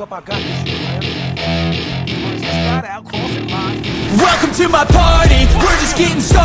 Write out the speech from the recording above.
up, I got this shit, man. Just got out, crossing lines. Welcome to my party, we're just getting started.